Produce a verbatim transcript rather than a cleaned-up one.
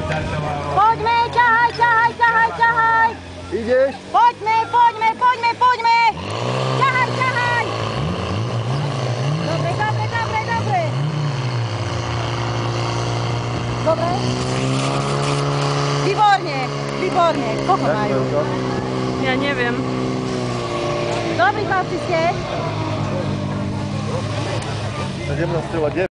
Poďme, ťahaj, ťahaj, ťahaj, ťahaj. Ideš? Poďme, poďme, poďme, poďme. Ťahaj, ťahaj. Dobre, dobre, dobre, dobre. Dobre? Výborne, výborne. Koľko majú? Ja neviem. Dobrí chlapci ste. sedemnásť, deväť.